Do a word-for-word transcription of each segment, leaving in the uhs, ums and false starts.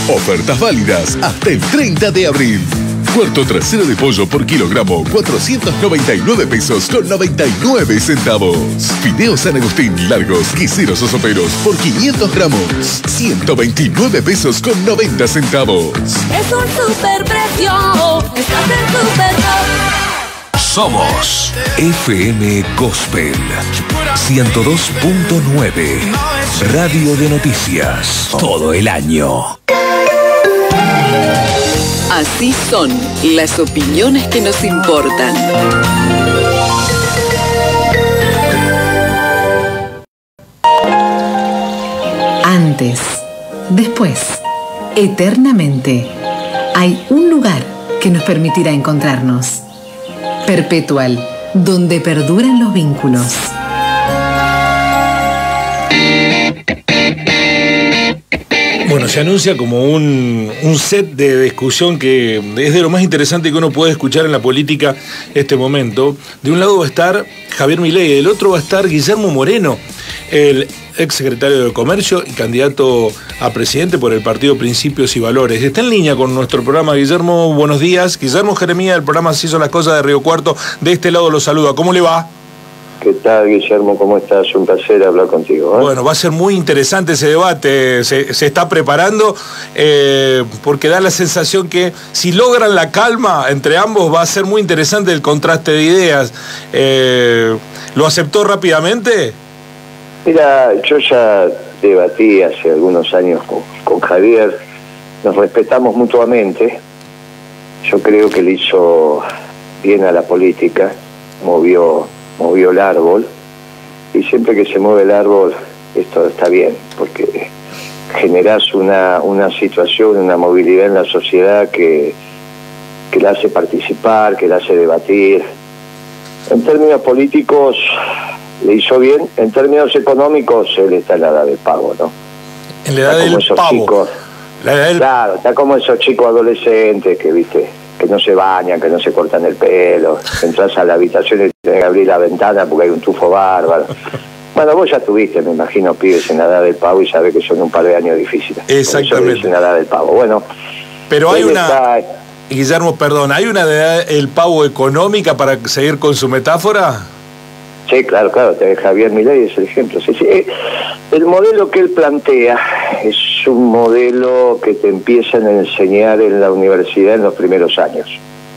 Ofertas válidas hasta el treinta de abril. Cuarto trasero de pollo por kilogramo, cuatrocientos noventa y nueve pesos con noventa y nueve centavos. Fideos San Agustín largos, quiseros o soperos por quinientos gramos, ciento veintinueve pesos con noventa centavos. Es un super precio. Estás en Super. Somos F M Gospel ciento dos punto nueve, Radio de Noticias, todo el año. Así son las opiniones que nos importan. Antes, después, eternamente, hay un lugar que nos permitirá encontrarnos. Perpetual, donde perduran los vínculos. Bueno, se anuncia como un, un set de discusión que es de lo más interesante que uno puede escuchar en la política este momento. De un lado va a estar Javier Milei, del otro va a estar Guillermo Moreno, el ex secretario de Comercio y candidato a presidente por el partido Principios y Valores. Está en línea con nuestro programa. Guillermo, buenos días. Guillermo Jeremías, del programa Así son las cosas de Río Cuarto. De este lado lo saluda. ¿Cómo le va? ¿Qué tal, Guillermo? ¿Cómo estás? Un placer hablar contigo, ¿eh? Bueno, va a ser muy interesante ese debate. Se, se está preparando eh, porque da la sensación que si logran la calma entre ambos va a ser muy interesante el contraste de ideas. Eh, ¿Lo aceptó rápidamente? Mira, yo ya debatí hace algunos años con, con Javier. Nos respetamos mutuamente. Yo creo que le hizo bien a la política. Movió... movió el árbol, y siempre que se mueve el árbol esto está bien, porque generás una, una situación, una movilidad en la sociedad que, que la hace participar, que la hace debatir. En términos políticos le hizo bien, en términos económicos él está en la edad del pavo, ¿no? En la edad del esos pavo. Chicos, la edad del... Claro, está como esos chicos adolescentes que, viste, que no se bañan, que no se cortan el pelo, entras a la habitación y tenés que abrir la ventana porque hay un tufo bárbaro. Bueno, vos ya tuviste, me imagino, pibes en la edad del pavo y sabés que son un par de años difíciles. Exactamente. En la edad del pavo. Bueno, pero hay una... Está... Guillermo, perdón, ¿hay una edad del pavo económica para seguir con su metáfora? Sí, claro, claro, Javier Milei es el ejemplo. Sí, sí. El modelo que él plantea es un modelo que te empiezan a enseñar en la universidad en los primeros años.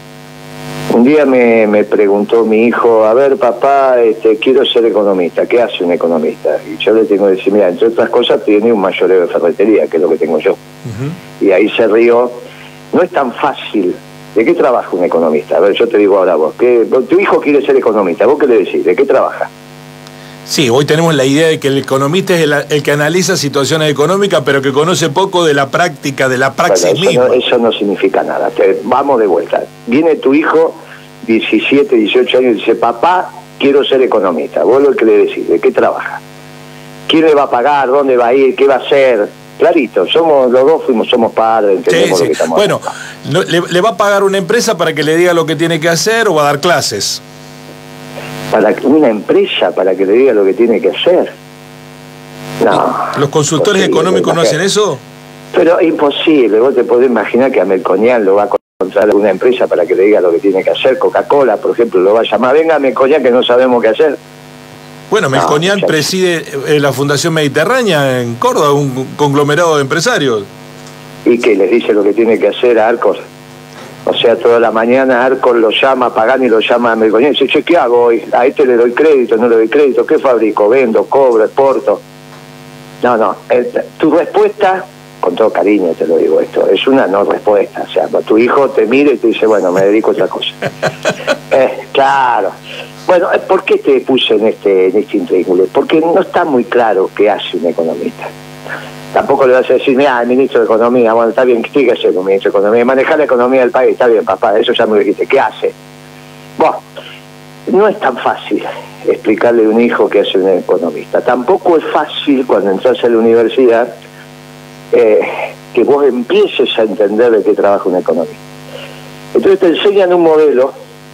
Un día me, me preguntó mi hijo, a ver, papá, este, quiero ser economista, ¿qué hace un economista? Y yo le tengo que decir, mira, entre otras cosas tiene un mayoreo de ferretería, que es lo que tengo yo. Uh-huh. Y ahí se rió. No es tan fácil. ¿De qué trabaja un economista? A ver, yo te digo ahora vos, que tu hijo quiere ser economista, ¿vos qué le decís? ¿De qué trabaja? Sí, hoy tenemos la idea de que el economista es el, el que analiza situaciones económicas, pero que conoce poco de la práctica, de la praxis bueno, eso misma. No, eso no significa nada. Te, vamos de vuelta. Viene tu hijo, diecisiete, dieciocho años, y dice, papá, quiero ser economista. Vos lo que le decís, ¿de qué trabaja? ¿Quién le va a pagar? ¿Dónde va a ir? ¿Qué va a hacer? Clarito, somos los dos fuimos somos padres, entendemos sí, sí. lo que estamos Bueno, haciendo. ¿le, ¿le va a pagar una empresa para que le diga lo que tiene que hacer o va a dar clases? Para una empresa para que le diga lo que tiene que hacer. No. ¿Los consultores imposible, económicos no hacen eso? Pero imposible, vos te podés imaginar que a Melconian lo va a contratar una empresa para que le diga lo que tiene que hacer. Coca-Cola, por ejemplo, lo va a llamar, venga Melconian que no sabemos qué hacer. Bueno, Melconian no, preside eh, la Fundación Mediterránea en Córdoba, un conglomerado de empresarios. ¿Y qué les dice lo que tiene que hacer a Arcos? O sea, toda la mañana Arcos lo llama, Pagani lo llama a Melconian y dice, che, ¿qué hago hoy? A este le doy crédito, no le doy crédito, ¿qué fabrico? Vendo, cobro, exporto. No, no, el, tu respuesta, con todo cariño te lo digo esto, es una no respuesta. O sea, tu hijo te mira y te dice, bueno, me dedico a otra cosa. eh, claro. Bueno, ¿por qué te puse en este en este intríngulo? Porque no está muy claro qué hace un economista. Tampoco le vas a decir, mira, el ministro de Economía, bueno, está bien, ¿qué hace el ministro de Economía? Manejar la economía del país, está bien, papá, eso ya me dijiste, ¿qué hace? Bueno, no es tan fácil explicarle a un hijo qué hace un economista. Tampoco es fácil cuando entras a la universidad eh, que vos empieces a entender de qué trabaja un economista. Entonces te enseñan un modelo,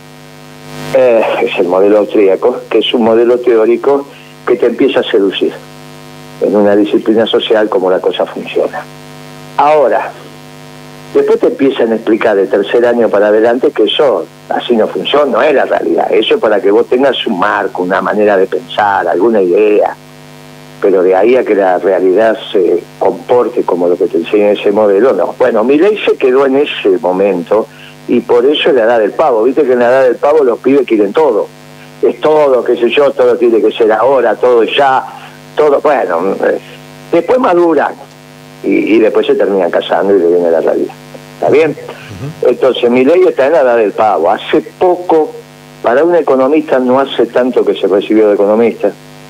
Eh, es el modelo austríaco, que es un modelo teórico que te empieza a seducir en una disciplina social como la cosa funciona. Ahora, Después te empiezan a explicar de tercer año para adelante que eso así no funciona, no es la realidad. Eso es para que vos tengas un marco, una manera de pensar, alguna idea. Pero de ahí a que la realidad se comporte como lo que te enseña ese modelo, no. Bueno, Milei se quedó en ese momento y por eso es la edad del pavo. Viste que en la edad del pavo los pibes quieren todo. Es todo, qué sé yo, todo tiene que ser ahora, todo ya, todo, bueno. Después maduran y, y después se terminan casando y le viene la realidad. ¿Está bien? Uh-huh. Entonces, Milei está en la edad del pavo. Hace poco, para un economista, no hace tanto que se recibió de economista,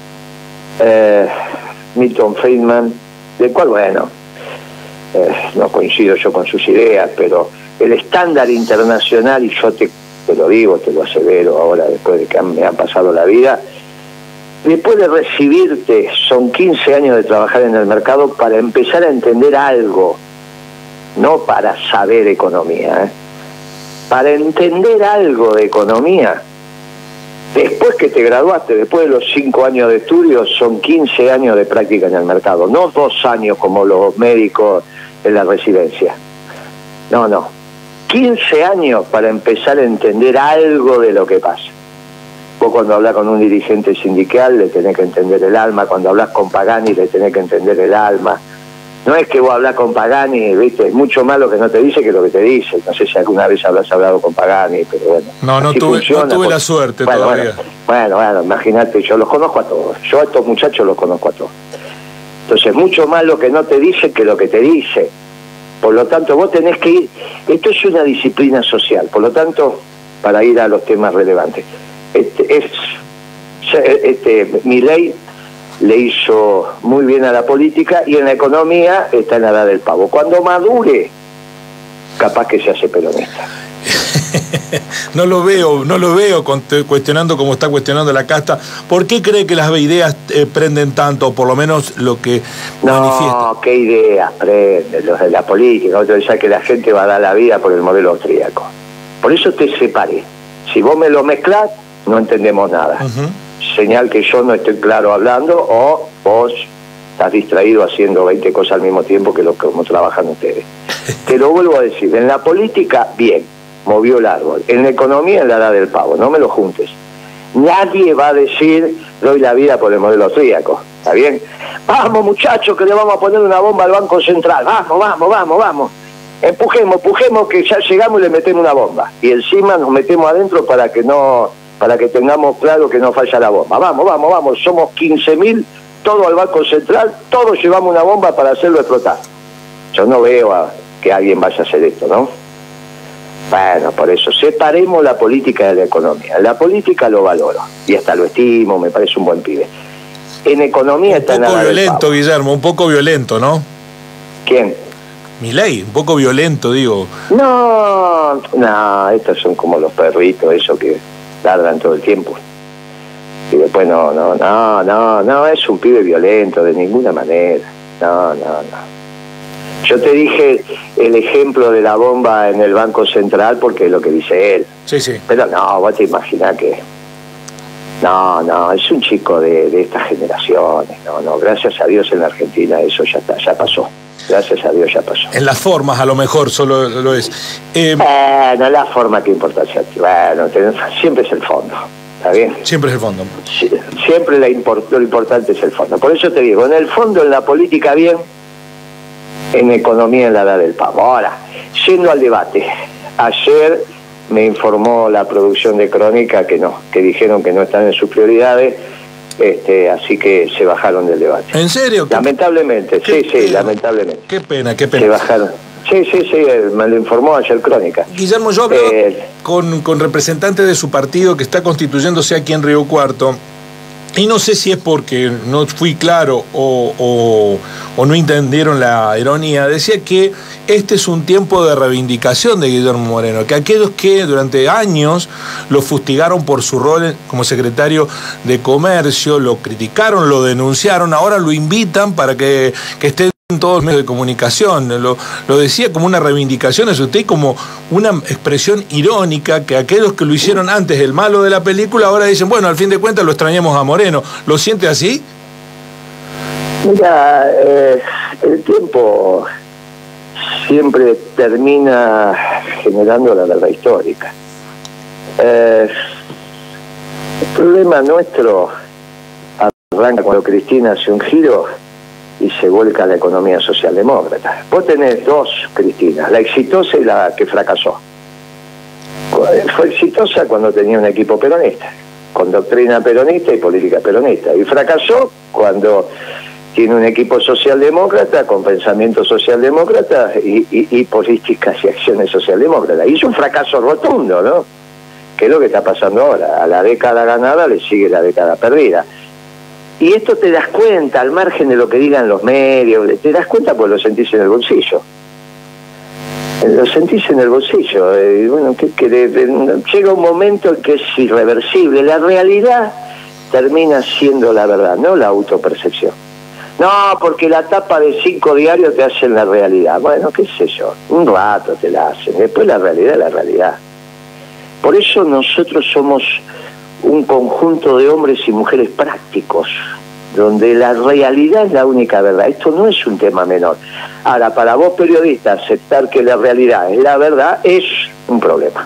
eh, Milton Friedman, del cual, bueno, eh, no coincido yo con sus ideas, pero el estándar internacional, y yo te, te lo digo, te lo asevero ahora, después de que me ha pasado la vida, después de recibirte, son quince años de trabajar en el mercado para empezar a entender algo, no para saber economía, ¿eh? Para entender algo de economía. Después que te graduaste, después de los cinco años de estudio, son quince años de práctica en el mercado, no dos años como los médicos en la residencia. No, no. quince años para empezar a entender algo de lo que pasa. Vos cuando hablas con un dirigente sindical le tenés que entender el alma, cuando hablas con Pagani le tenés que entender el alma. No es que vos hablás con Pagani, viste, es mucho más lo que no te dice que lo que te dice. No sé si alguna vez habrás hablado con Pagani, pero bueno. No, no tuve, funciona, no tuve la suerte bueno, todavía. Bueno, bueno, bueno, imagínate, yo los conozco a todos. Yo a estos muchachos los conozco a todos. Entonces, mucho más lo que no te dice que lo que te dice. Por lo tanto, vos tenés que ir... Esto es una disciplina social. Por lo tanto, para ir a los temas relevantes. Este, es, este, Milei le hizo muy bien a la política y en la economía está en la edad del pavo. Cuando madure, capaz que se hace peronista. No lo veo, no lo veo cuestionando como está cuestionando la casta. ¿Por qué cree que las ideas eh, prenden tanto, o por lo menos lo que no, manifiesta? No, qué ideas prenden los de la política. Otro dice que la gente va a dar la vida por el modelo austríaco. Por eso te separé. Si vos me lo mezclás, no entendemos nada. Uh-huh. Señal que yo no estoy claro hablando, o vos estás distraído haciendo veinte cosas al mismo tiempo que lo que como trabajan ustedes. Te lo vuelvo a decir, en la política, bien, movió el árbol. En la economía, en la edad del pavo, no me lo juntes. Nadie va a decir, doy la vida por el modelo austríaco, ¿está bien? Vamos muchachos, que le vamos a poner una bomba al Banco Central, vamos, vamos, vamos, vamos. Empujemos, empujemos, que ya llegamos y le metemos una bomba. Y encima nos metemos adentro para que no... para que tengamos claro que no falla la bomba. Vamos, vamos, vamos, somos quince mil, todo al Banco Central, todos llevamos una bomba para hacerlo explotar. Yo no veo a que alguien vaya a hacer esto, ¿no? Bueno, por eso, separemos la política de la economía. La política lo valoro, y hasta lo estimo, me parece un buen pibe. En economía está nada. Un poco violento, Guillermo, un poco violento, ¿no? ¿Quién? Milei, un poco violento, digo. No, no, estos son como los perritos, eso que... tardan todo el tiempo y después no, no, no, no, no es un pibe violento de ninguna manera, no, no, no. Yo te dije el ejemplo de la bomba en el Banco Central porque es lo que dice él. Sí, sí. Pero no, vos te imaginás que no, no, es un chico de, de estas generaciones, no, no, gracias a Dios en la Argentina eso ya está, ya pasó. Gracias a Dios ya pasó. En las formas a lo mejor solo lo es. Eh, eh, no, la forma que importancia. Bueno, siempre es el fondo. ¿Está bien? Siempre es el fondo. Sí, siempre la import, lo importante es el fondo. Por eso te digo, en el fondo, en la política bien, en economía en la edad del pavo. Ahora, yendo al debate, ayer me informó la producción de Crónica que no, que dijeron que no están en sus prioridades. Este, así que se bajaron del debate. ¿En serio? Lamentablemente, sí, sí, lamentablemente. Qué pena, qué pena. Se bajaron. Sí, sí, sí, me lo informó ayer Crónica. Guillermo, yo hablé eh, con, con representantes de su partido que está constituyéndose aquí en Río Cuarto, y no sé si es porque no fui claro o, o, o no entendieron la ironía. Decía que este es un tiempo de reivindicación de Guillermo Moreno, que aquellos que durante años lo fustigaron por su rol como secretario de Comercio, lo criticaron, lo denunciaron, ahora lo invitan para que, que esté en todos los medios de comunicación. Lo, lo decía como una reivindicación, es usted como una expresión irónica, que aquellos que lo hicieron antes el malo de la película ahora dicen, bueno, al fin de cuentas lo extrañamos a Moreno. ¿Lo siente así? Mira, eh, el tiempo siempre termina generando la verdad histórica. Eh, el problema nuestro arranca cuando Cristina hace un giro y se vuelca a la economía socialdemócrata. Vos tenés dos Cristinas, la exitosa y la que fracasó. Fue exitosa cuando tenía un equipo peronista, con doctrina peronista y política peronista, y fracasó cuando tiene un equipo socialdemócrata con pensamiento socialdemócrata y, y, y políticas y acciones socialdemócratas. Y es un fracaso rotundo, ¿no? Que es lo que está pasando ahora. A la década ganada le sigue la década perdida. Y esto te das cuenta, al margen de lo que digan los medios, te das cuenta porque lo sentís en el bolsillo. Lo sentís en el bolsillo. Eh, bueno, que, que de, de, llega un momento en que es irreversible. La realidad termina siendo la verdad, no la autopercepción. No, porque la tapa de cinco diarios te hacen la realidad. Bueno, qué sé yo, un rato te la hacen. Después la realidad es la realidad. Por eso nosotros somos un conjunto de hombres y mujeres prácticos, donde la realidad es la única verdad. Esto no es un tema menor. Ahora, para vos periodista, aceptar que la realidad es la verdad es un problema.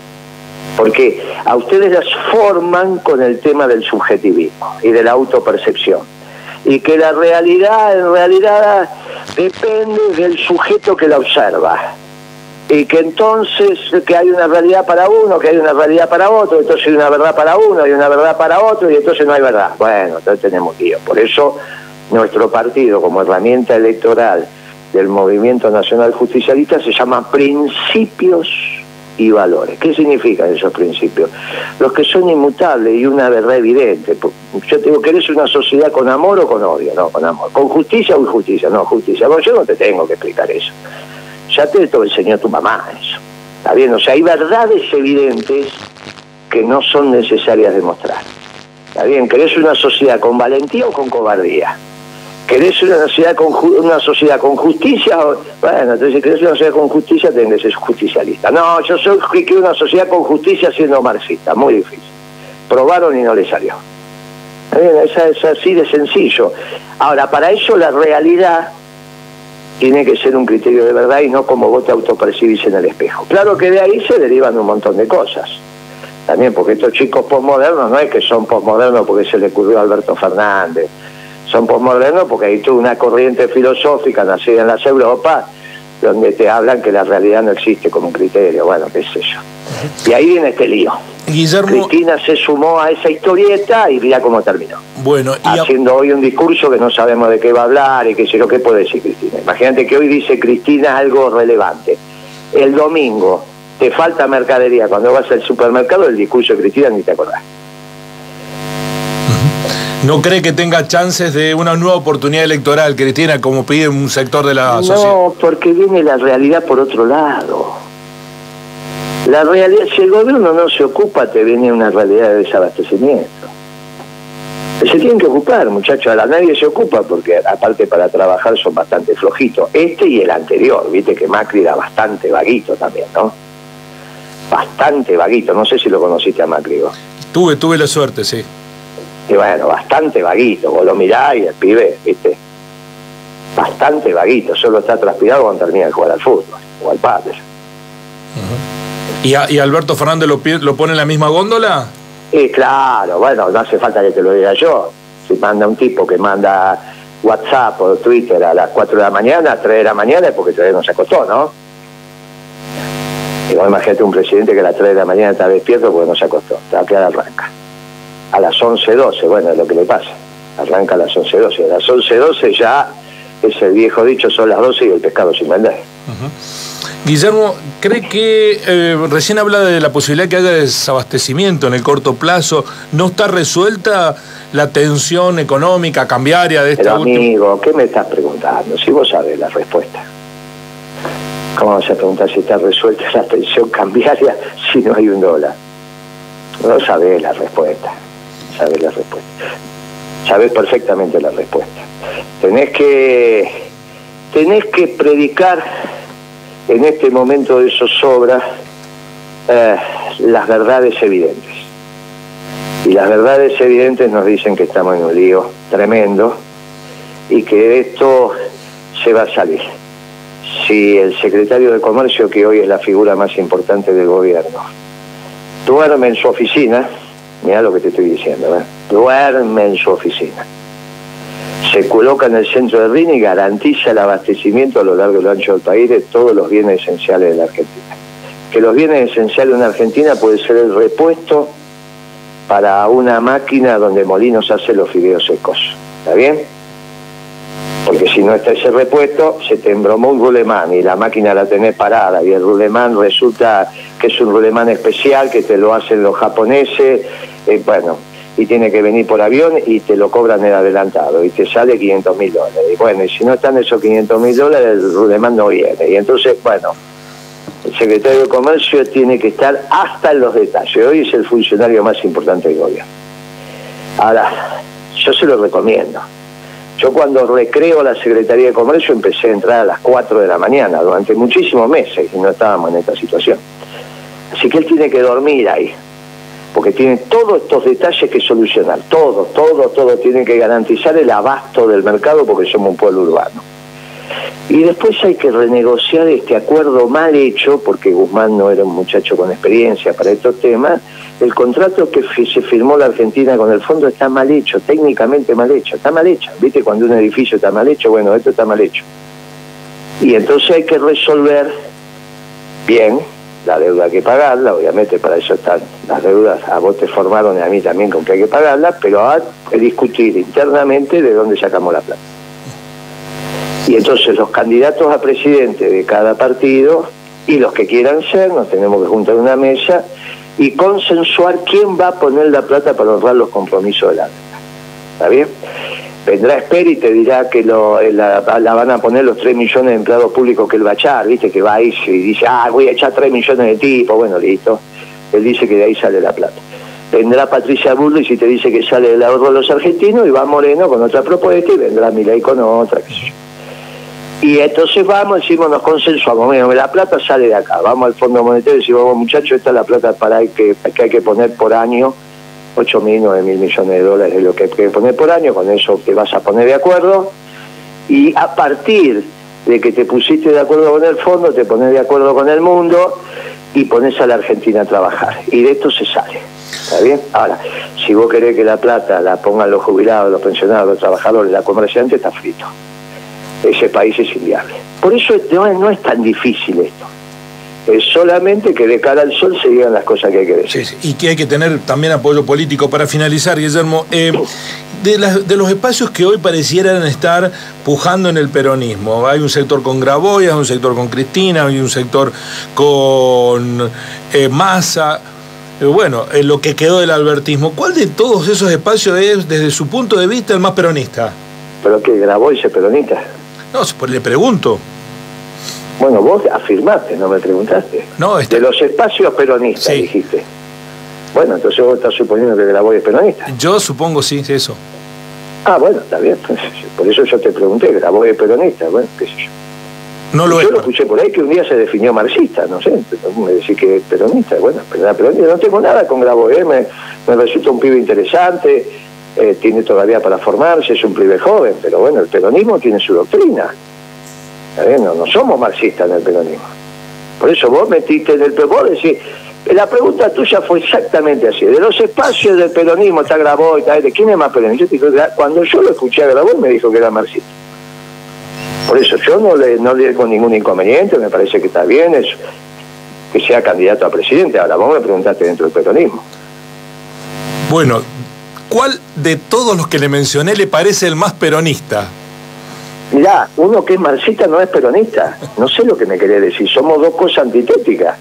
Porque a ustedes las forman con el tema del subjetivismo y de la autopercepción. Y que la realidad, en realidad, depende del sujeto que la observa. Y que entonces, que hay una realidad para uno, que hay una realidad para otro, entonces hay una verdad para uno, hay una verdad para otro, y entonces no hay verdad. Bueno, entonces tenemos lío. Por eso, nuestro partido, como herramienta electoral del Movimiento Nacional Justicialista, se llama Principios y Valores. ¿Qué significan esos principios? Los que son inmutables y una verdad evidente. Yo te digo, ¿querés una sociedad con amor o con odio? No, con amor. ¿Con justicia o injusticia? No, justicia. Bueno, yo no te tengo que explicar eso. Ya te lo enseñó tu mamá eso. ¿Está bien? O sea, hay verdades evidentes que no son necesarias de mostrar. ¿Está bien? ¿Querés una sociedad con valentía o con cobardía? ¿Querés una sociedad con, una sociedad con justicia? Bueno, entonces si querés una sociedad con justicia, tenés que ser justicialista. No, yo soy que quiero una sociedad con justicia siendo marxista. Muy difícil. Probaron y no le salió. ¿Está bien? Es, es así de sencillo. Ahora, para eso la realidad tiene que ser un criterio de verdad y no como vos te autopercibís en el espejo. Claro que de ahí se derivan un montón de cosas. También porque estos chicos posmodernos no es que son posmodernos porque se le ocurrió a Alberto Fernández. Son posmodernos porque hay toda una corriente filosófica nacida en las Europas donde te hablan que la realidad no existe como un criterio. Bueno, qué sé yo. Y ahí viene este lío. Guillermo... Cristina se sumó a esa historieta y mira cómo terminó. Bueno, y haciendo a... hoy un discurso que no sabemos de qué va a hablar y qué sé yo, qué puede decir Cristina. Imagínate que hoy dice Cristina algo relevante. El domingo te falta mercadería. Cuando vas al supermercado, el discurso de Cristina ni te acordás. ¿No cree que tenga chances de una nueva oportunidad electoral, Cristina, como pide un sector de la sociedad? No, porque viene la realidad por otro lado. La realidad, si el gobierno no se ocupa, te viene una realidad de desabastecimiento. Se tienen que ocupar, muchachos. Ahora nadie se ocupa porque, aparte, para trabajar son bastante flojitos. Este y el anterior, viste que Macri era bastante vaguito también, ¿no? Bastante vaguito. No sé si lo conociste a Macri, ¿no? Tuve, tuve la suerte, sí. Y bueno, bastante vaguito. Vos lo mirás y el pibe, viste, bastante vaguito. Solo está transpirado cuando termina de jugar al fútbol o al pádel. Uh-huh. ¿Y, a, ¿Y Alberto Fernández lo, lo pone en la misma góndola? Sí, claro. Bueno, no hace falta que te lo diga yo. Si manda un tipo que manda WhatsApp o Twitter a las cuatro de la mañana, a las tres de la mañana, es porque todavía no se acostó, ¿no? Y vos imagínate un presidente que a las tres de la mañana está despierto porque no se acostó. Está que arranca. A las once doce, bueno, es lo que le pasa. Arranca a las once doce. A las once doce ya es el viejo dicho, son las doce y el pescado sin vender. Uh-huh. Guillermo, ¿cree que eh, recién habla de la posibilidad que haya desabastecimiento en el corto plazo? ¿No está resuelta la tensión económica, cambiaria de esta Pero última? Amigo, ¿qué me estás preguntando? Si vos sabés la respuesta. ¿Cómo vas a preguntar si está resuelta la tensión cambiaria si no hay un dólar? No sabés la respuesta. Sabés la respuesta. Sabés perfectamente la respuesta. Tenés que tenés que predicar en este momento de zozobra eh, las verdades evidentes. Y las verdades evidentes nos dicen que estamos en un lío tremendo y que esto se va a salir. si el secretario de Comercio, que hoy es la figura más importante del gobierno, duerme en su oficina, mira lo que te estoy diciendo, ¿eh? duerme en su oficina, se coloca en el centro de Rini y garantiza el abastecimiento a lo largo y lo ancho del país de todos los bienes esenciales de la Argentina. Que los bienes esenciales de una Argentina puede ser el repuesto para una máquina donde Molinos hace los fideos secos, ¿está bien? Porque si no está ese repuesto, se te embromó un rulemán y la máquina la tenés parada y el rulemán resulta que es un rulemán especial que te lo hacen los japoneses, eh, bueno, y tiene que venir por avión y te lo cobran el adelantado y te sale quinientos mil dólares. Y bueno, y si no están esos quinientos mil dólares, el rulemán no viene. Y entonces, bueno, el secretario de Comercio tiene que estar hasta en los detalles. Hoy es el funcionario más importante del gobierno. Ahora, yo se lo recomiendo. Yo cuando recreo la Secretaría de Comercio empecé a entrar a las cuatro de la mañana durante muchísimos meses y no estábamos en esta situación. Así que él tiene que dormir ahí, porque tiene todos estos detalles que solucionar, todo, todo, todo, tiene que garantizar el abasto del mercado porque somos un pueblo urbano. Y después hay que renegociar este acuerdo mal hecho, porque Guzmán no era un muchacho con experiencia para estos temas. El contrato que se firmó la Argentina con el fondo está mal hecho, técnicamente mal hecho, está mal hecho. ¿Viste cuando un edificio está mal hecho? Bueno, esto está mal hecho. Y entonces hay que resolver bien la deuda, hay que pagarla, obviamente para eso están las deudas, a vos te formaron y a mí también con que hay que pagarla, pero hay que discutir internamente de dónde sacamos la plata. Y entonces los candidatos a presidente de cada partido y los que quieran ser, nos tenemos que juntar en una mesa y consensuar quién va a poner la plata para honrar los compromisos de la deuda. ¿Está bien? Vendrá Esper y te dirá que lo, la, la van a poner los tres millones de empleados públicos que él va a echar, ¿viste? Que va ahí y dice, ah, voy a echar tres millones de tipos, bueno, listo. Él dice que de ahí sale la plata. Vendrá Patricia Bullrich y te dice que sale del ahorro de los argentinos y va Moreno con otra propuesta y vendrá Milei con otra, qué sé yo. Y entonces vamos, decimos, nos consensuamos, bueno, la plata sale de acá, vamos al Fondo Monetario y decimos, muchachos, esta es la plata para que, que hay que poner por año, ocho mil, nueve mil millones de dólares es lo que hay que poner por año, con eso te vas a poner de acuerdo, y a partir de que te pusiste de acuerdo con el fondo, te pones de acuerdo con el mundo, y pones a la Argentina a trabajar, y de esto se sale, ¿está bien? Ahora, si vos querés que la plata la pongan los jubilados, los pensionados, los trabajadores, la comerciante, está frito. Ese país es inviable. Por eso no es, no es tan difícil esto. Es solamente que de cara al sol se digan las cosas que hay que decir. Sí, sí. Y que hay que tener también apoyo político. Para finalizar, Guillermo, eh, de, las, de los espacios que hoy parecieran estar pujando en el peronismo, hay un sector con Grabois, hay un sector con Cristina, hay un sector con eh, Massa. Eh, bueno, en lo que quedó del albertismo, ¿cuál de todos esos espacios es, desde su punto de vista, el más peronista? ¿Pero qué, Grabois es peronista? No, pues le pregunto. Bueno, vos afirmaste, no me preguntaste. No, este... De los espacios peronistas, sí, dijiste. Bueno, entonces vos estás suponiendo que Grabois es peronista. Yo supongo, sí, eso. Ah, bueno, está bien. Por eso yo te pregunté, Grabois es peronista, bueno, qué sé yo. No lo yo es. lo escuché por ahí que un día se definió marxista, no sé, me decís que es peronista, bueno, pero peronista. No tengo nada con Grabois, me, me resulta un pibe interesante. Eh, tiene todavía para formarse, es un pibe joven, pero bueno, el peronismo tiene su doctrina. No, no somos marxistas en el peronismo. Por eso vos metiste en el peronismo, decís, la pregunta tuya fue exactamente así. De los espacios del peronismo está Grabois, ¿de quién es más peronista? Cuando yo lo escuché a Grabois me dijo que era marxista. Por eso yo no le, no le digo ningún inconveniente, me parece que está bien es que sea candidato a presidente. Ahora vos me preguntaste dentro del peronismo. Bueno, ¿cuál de todos los que le mencioné le parece el más peronista? Mirá, uno que es marxista no es peronista. No sé lo que me querés decir. Somos dos cosas antitéticas.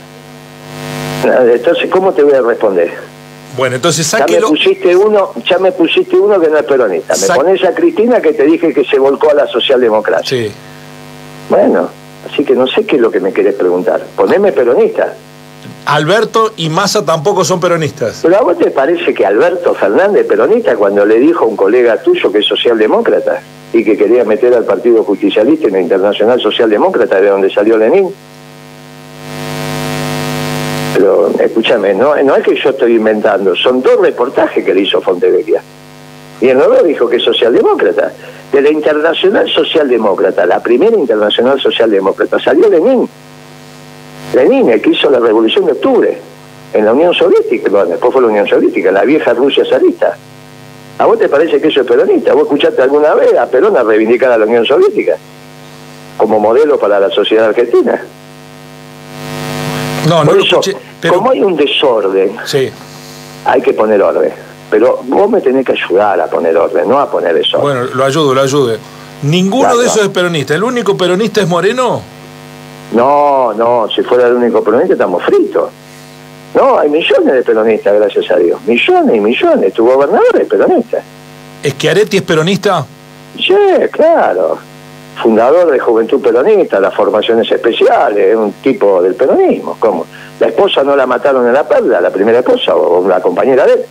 Entonces, ¿cómo te voy a responder? Bueno, entonces sáquelo. Ya me pusiste uno, ya me pusiste uno que no es peronista. Me Sa pones a Cristina que te dije que se volcó a la socialdemocracia. Sí. Bueno, así que no sé qué es lo que me querés preguntar. Poneme peronista. Alberto y Massa tampoco son peronistas. ¿Pero a vos te parece que Alberto Fernández es peronista cuando le dijo a un colega tuyo que es socialdemócrata y que quería meter al Partido Justicialista en la Internacional Socialdemócrata de donde salió Lenin? Pero escúchame, no, no es que yo estoy inventando, son dos reportajes que le hizo Fontevecchia. Y el nuevo dijo que es socialdemócrata. De la Internacional Socialdemócrata, la primera Internacional Socialdemócrata, salió Lenin. Lenin, el que hizo la Revolución de Octubre en la Unión Soviética, bueno, después fue la Unión Soviética, la vieja Rusia zarista. ¿A vos te parece que eso es peronista? ¿Vos escuchaste alguna vez a Perón a reivindicar a la Unión Soviética como modelo para la sociedad argentina? No, no Por lo eso, escuché, pero... como hay un desorden, sí. hay que poner orden. Pero vos me tenés que ayudar a poner orden, no a poner eso. Bueno, lo ayudo, lo ayude. Ninguno Claro. de esos es peronista. ¿El único peronista es Moreno? No, no, si fuera el único peronista estamos fritos. No, hay millones de peronistas, gracias a Dios. Millones y millones. Tu gobernador es peronista. ¿Schiaretti es peronista? Sí, claro. Fundador de Juventud Peronista, las formaciones especiales, es un tipo del peronismo. ¿Cómo? ¿La esposa no la mataron en La Perla, la primera esposa o la compañera de él?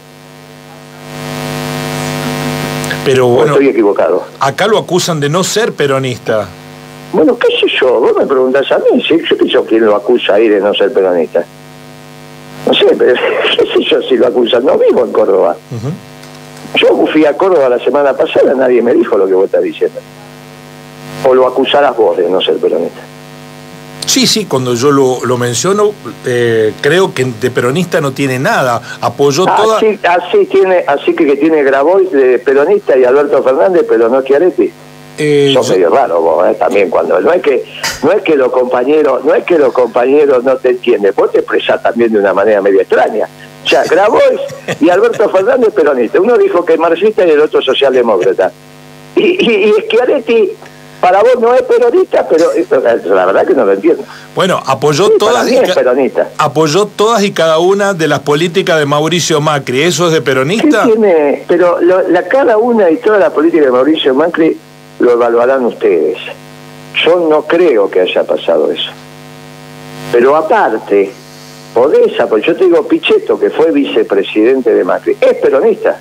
Pero ¿O bueno, estoy equivocado? acá lo acusan de no ser peronista. Bueno, qué sé yo, vos me preguntás a mí, ¿sí? Yo pienso quién lo acusa ahí de no ser peronista. No sé, pero qué sé yo si lo acusan, no vivo en Córdoba. Uh-huh. Yo fui a Córdoba la semana pasada, nadie me dijo lo que vos estás diciendo. O lo acusarás vos de no ser peronista. Sí, sí, cuando yo lo, lo menciono, eh, creo que de peronista no tiene nada. Apoyó toda... Así, así, tiene, así que, que tiene Grabois de peronista y Alberto Fernández, pero no Schiaretti. Eh, Sos yo- medio raro vos, ¿eh? También cuando... No es que no es que los compañeros no es que los compañeros no te entienden, vos te expresás también de una manera medio extraña. O sea, Grabois y Alberto Fernández peronista. Uno dijo que es marxista y el otro socialdemócrata. Y, y, y Schiaretti... Para vos no es peronista, pero la verdad que no lo entiendo. Bueno, apoyó Sí, todas para mí y es ca- peronista. apoyó todas y cada una de las políticas de Mauricio Macri. ¿Eso es de ¿Qué peronista? tiene? Pero lo- la, cada una y toda la política de Mauricio Macri lo evaluarán ustedes. Yo no creo que haya pasado eso. Pero aparte, podés, pues yo te digo, Pichetto, que fue vicepresidente de Macri, es peronista.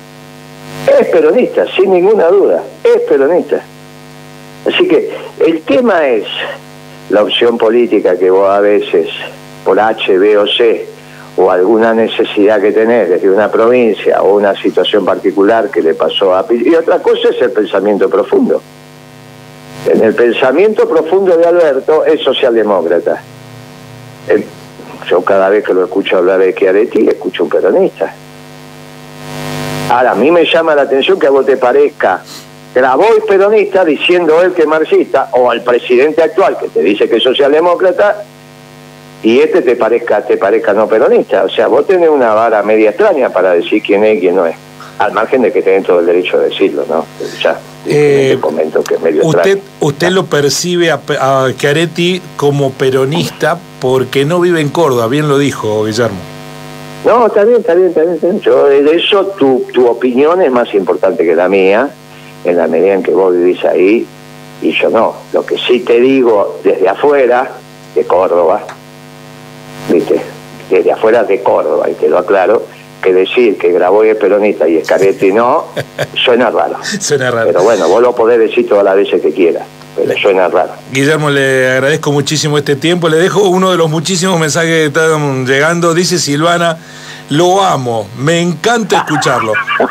Es peronista, sin ninguna duda. Es peronista. Así que el tema es la opción política que vos a veces, por H, B o C, o alguna necesidad que tenés desde una provincia o una situación particular que le pasó a... Y otra cosa es el pensamiento profundo. En el pensamiento profundo de Alberto es socialdemócrata. El- yo cada vez que lo escucho hablar de Schiaretti, escucho un peronista. Ahora, a mí me llama la atención que a vos te parezca Grabois peronista diciendo él que es marxista, o al presidente actual que te dice que es socialdemócrata, y este te parezca te parezca no peronista. O sea, vos tenés una vara media extraña para decir quién es y quién no es. Al margen de que tenés todo el derecho de decirlo, ¿no? Ya, Eh, te comento que es medio Usted, extraño. usted lo percibe a, Pe- a Schiaretti como peronista porque no vive en Córdoba, bien lo dijo Guillermo. No, está bien, está bien, está bien. Está bien. Yo, de eso, tu, tu opinión es más importante que la mía, en la medida en que vos vivís ahí, y yo no. Lo que sí te digo desde afuera, de Córdoba, ¿viste? Desde afuera de Córdoba, y te lo aclaro, que decir que Grabois es peronista y Schiaretti no, suena raro. Suena raro. Pero bueno, vos lo podés decir todas las veces que quieras, pero suena raro. Guillermo, le agradezco muchísimo este tiempo. Le dejo uno de los muchísimos mensajes que están llegando. Dice Silvana, lo amo, me encanta escucharlo.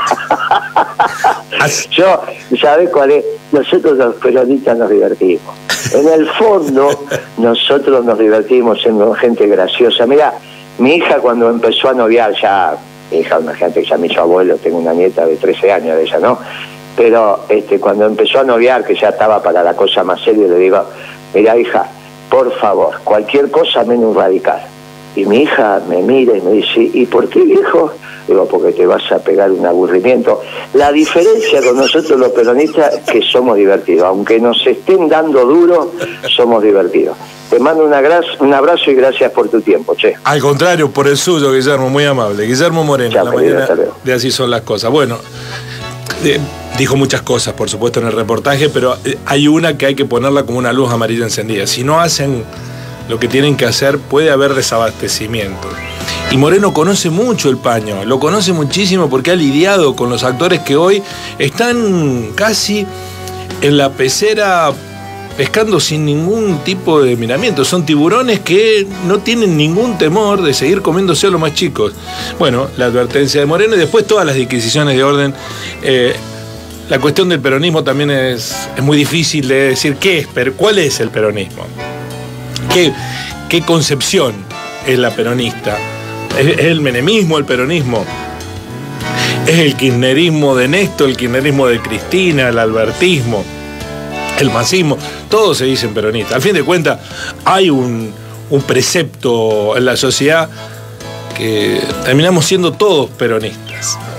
Así- Yo, ¿sabés cuál es? Nosotros los peronistas nos divertimos. En el fondo, nosotros nos divertimos siendo gente graciosa. Mirá, mi hija cuando empezó a noviar, ya, mi hija, una gente que ya me hizo abuelo, tengo una nieta de trece años de ella, ¿no? Pero este, cuando empezó a noviar, que ya estaba para la cosa más seria, le digo, mirá hija, por favor, cualquier cosa menos un radical. Y mi hija me mira y me dice, ¿y por qué, viejo? Digo, porque te vas a pegar un aburrimiento. La diferencia con nosotros los peronistas es que somos divertidos. Aunque nos estén dando duro, somos divertidos. Te mando una gra- un abrazo y gracias por tu tiempo, che. Al contrario, por el suyo, Guillermo, muy amable. Guillermo Moreno, Chao, la querido, mañana hasta luego. de Así Son las Cosas. Bueno, eh, dijo muchas cosas, por supuesto, en el reportaje, pero eh, hay una que hay que ponerla como una luz amarilla encendida. Si no hacen lo que tienen que hacer, puede haber desabastecimiento. Y Moreno conoce mucho el paño, lo conoce muchísimo porque ha lidiado con los actores que hoy están casi en la pecera pescando sin ningún tipo de miramiento. Son tiburones que no tienen ningún temor de seguir comiéndose a los más chicos. Bueno, la advertencia de Moreno y después todas las disquisiciones de orden. Eh, la cuestión del peronismo también es, es muy difícil de decir qué es, pero cuál es el peronismo. ¿Qué, qué concepción es la peronista? ¿Es, es el menemismo el peronismo? ¿Es el kirchnerismo de Néstor, el kirchnerismo de Cristina, el albertismo, el masismo? Todos se dicen peronistas. Al fin de cuentas, hay un, un precepto en la sociedad que terminamos siendo todos peronistas.